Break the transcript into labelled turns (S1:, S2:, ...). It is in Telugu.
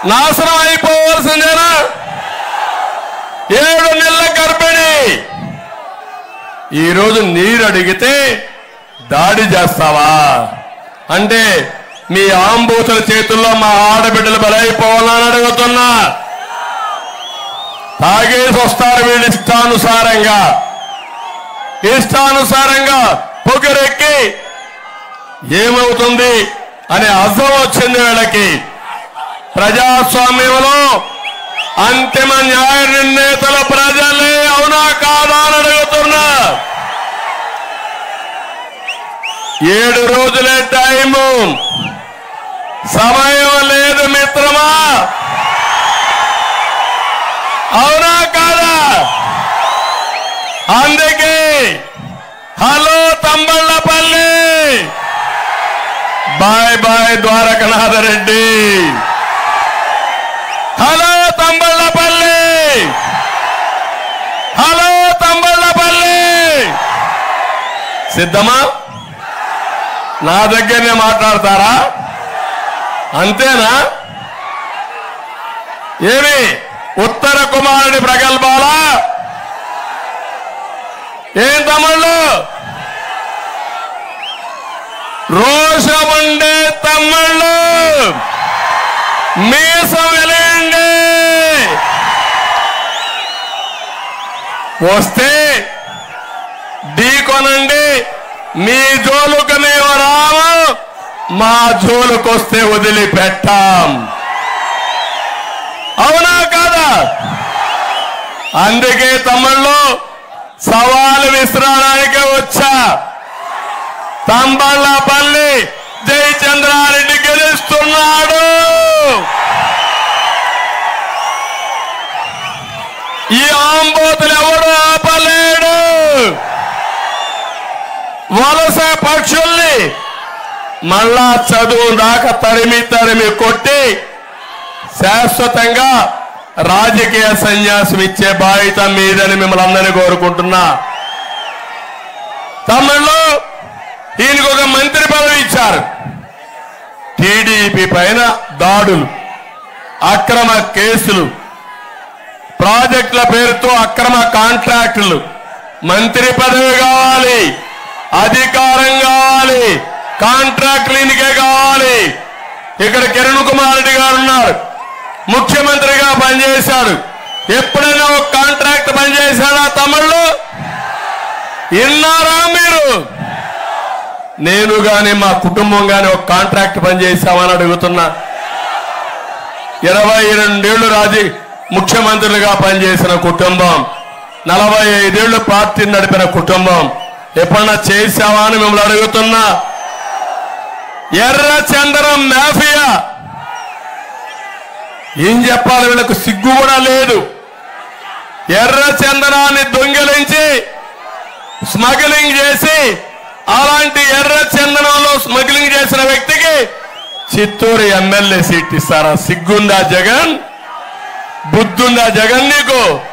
S1: నాశనం అయిపోవాల్సిందేనా? 7 నెలల గర్భిణి ఈరోజు నీరు అడిగితే దాడి చేస్తావా? అంటే మీ ఆంబూతుల చేతుల్లో మా ఆడబిడ్డలు బలైపోవాలని అడుగుతున్నా. తాగేసి వస్తారు వీళ్ళు ఇష్టానుసారంగా పొగరెక్కి ఏమవుతుంది అనే అర్థం వచ్చింది వీళ్ళకి. ప్రజాస్వామ్యంలో అంతిమ న్యాయ నిర్ణేతల ప్రజలే, అవునా కాదా అని అడుగుతున్నా. 7 రోజులే టైము, సమయం లేదు మిత్రమా, అవునా కాదా? అందుకే hello Thamballapalle, bye bye Dwarakanatha Reddy. Hello Thamballapalle, hello Thamballapalle. సిద్ధమా? నా దగ్గరనే మాట్లాడతారా? అంతేనా? ఏమి ఉత్తర కుమారుడి ప్రగల్భాలా? ఏం తమ్ముళ్ళు? రోషముండే తమ్ముళ్ళు మీసం వెలియండి. వస్తే ఢీకొనండి. మీ జోలుకు మేము రాము, మా జోలుకొస్తే వదిలిపెట్టాం. అవునా కాదా? అందుకే తమ్ముళ్ళు సవాలు విసరడానికి వచ్చా. తంబళ్ళపల్లి జయచంద్రారెడ్డి గెలుస్తున్నాడు. ఈ ఆంబోతులు ఎవడు ఆపలేడు. వలస పక్షుల్ని మళ్ళా చదువు దాకా తరిమి కొట్టి శాశ్వతంగా రాజకీయ సన్యాసం ఇచ్చే బాధ్యత మీదని మిమ్మల్ని అందరినీ కోరుకుంటున్నా. తమిళలో ఈయనకు ఒక మంత్రి పదవి ఇచ్చారు. టీడీపీ పైన దాడులు, అక్రమ కేసులు, ప్రాజెక్టుల పేరుతో అక్రమ కాంట్రాక్టులు. మంత్రి పదవి కావాలి, అధికారం కావాలి, కాంట్రాక్టులు ఈయనకే కావాలి. ఇక్కడ కిరణ్ కుమార్ రెడ్డి గారు ఉన్నారు, ముఖ్యమంత్రిగా పనిచేశాడు. ఎప్పుడైనా ఒక కాంట్రాక్ట్ పనిచేశాడా తమిళ్లో? విన్నారా మీరు? నేను గాని మా కుటుంబం గాని ఒక కాంట్రాక్ట్ పనిచేశామని అడుగుతున్నా. 22 ఏళ్లు ముఖ్యమంత్రులుగా పనిచేసిన కుటుంబం, 45 ఏళ్లు పార్టీని నడిపిన కుటుంబం. ఎప్పుడన్నా చేశావా అని మిమ్మల్ని అడుగుతున్నా. ఎర్రచందనం మాఫియా ఏం చెప్పాలి? వీళ్ళకు సిగ్గు కూడా లేదు. ఎర్రచందనాన్ని దొంగిలించి స్మగ్లింగ్ చేసి, అలాంటి ఎర్రచందనంలో స్మగ్లింగ్ చేసిన వ్యక్తికి చిత్తూరు ఎమ్మెల్యే సీట్ ఇస్తారా? సిగ్గుందా జగన్? బుద్ధుందా జగన్ నీకు?